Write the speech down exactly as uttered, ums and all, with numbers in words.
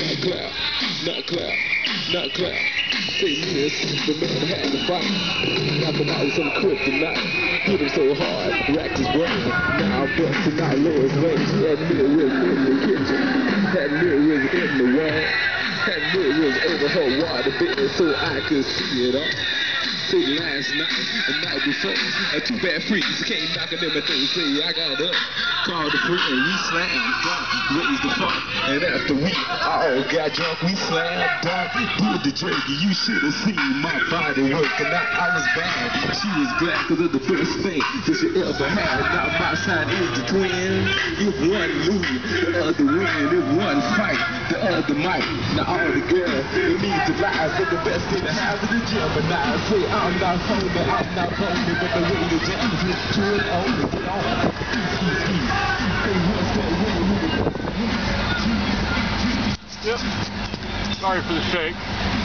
not clap, not clap, not clap. Say me as the man had to fight. Knock him out with some kryptonite. Hit him so hard, racked his brain. Now I'm busting out Lois Lane. She had mirrors in the kitchen, had mirrors in the wall, had mirrors over her water bed so I could see it all. So last night, the night before, uh, two bad freaks came knocking them and they say I got up, called the friend, we slammed dunk, raised the funk, and after we all got drunk, we slammed dunk, did the jerky. You should have seen my body working out. I was bad, she was glad cause of the first thing that she ever had. Now my sign is the twin. If one lose, the other win. If one fight, the other might. Now all the girls, they need to lie, but the best thing to have is the gym. And I say I'm not phony, I'm not phony, but the way the jam is true and only get on. Hey, what's that way? Yep. Sorry for the shake.